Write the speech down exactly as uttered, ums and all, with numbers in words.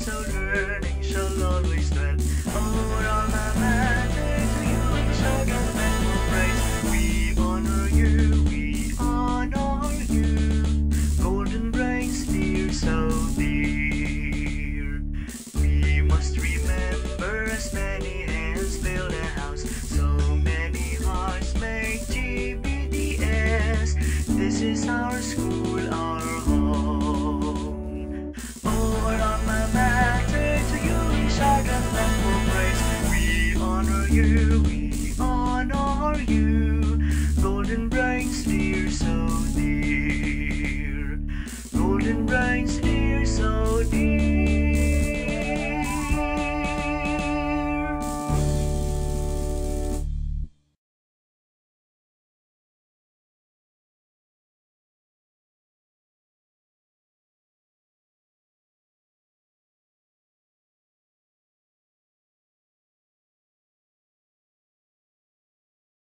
so learning shall always dwell. Our alma mater, to you we shall give thankful praise. We honor you, we honor you. Golden brains, dear, so dear. We must remember as many hands build a house, so many hearts make G B D S. This is our school, our home. Our alma mater, to you we shall give thankful praise. We honor you, we honor you. Golden brains, dear, so dear. Golden brains, dear.